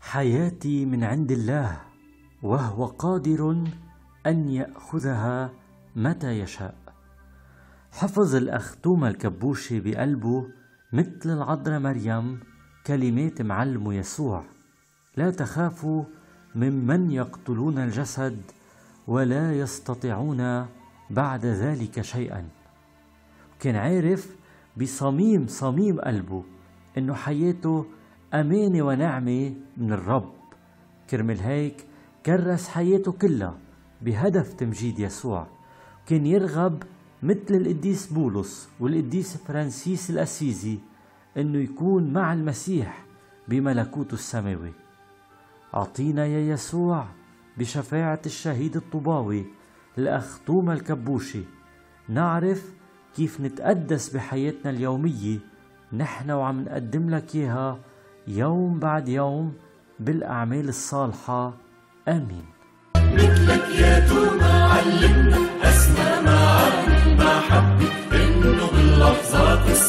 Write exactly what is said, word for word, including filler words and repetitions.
حياتي من عند الله، وهو قادر أن يأخذها متى يشاء. حفظ الأخ توما الكبوشي بقلبه مثل العذراء مريم كلمات معلمه يسوع: لا تخافوا ممن يقتلون الجسد ولا يستطيعون بعد ذلك شيئا. كان عارف بصميم صميم قلبه إنه حياته أمانة ونعمة من الرب، كرمال هيك كرس حياته كلها بهدف تمجيد يسوع. كان يرغب مثل القديس بولس والقديس فرانسيس الأسيزي إنه يكون مع المسيح بملكوته السماوي. أعطينا يا يسوع بشفاعة الشهيد الطوباوي الأخ توما الكبوشي نعرف كيف نتقدس بحياتنا اليومية نحن وعم نقدم لك إياها يوم بعد يوم بالأعمال الصالحة. آمين. مثلك يا توما علمنا أسمى معاني المحبة، إنه باللحظات